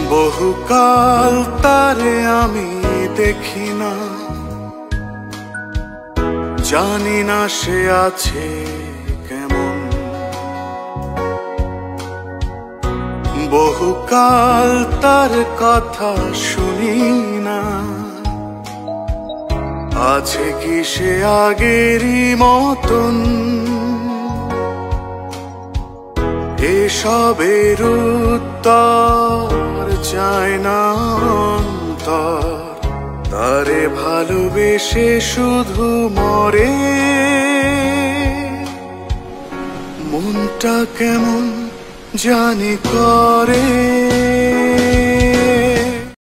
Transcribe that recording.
বহুকাল তারে আমি দেখি না, জানি না সে আছে কেমন। বহুকাল তার কথা শুনি না, আছে কি সে আগেরই মতন। এসবের উত্তর চায় না অন্তর, তারে ভালোবেসে শুধু মরে। মনটা কেমন জানি করে।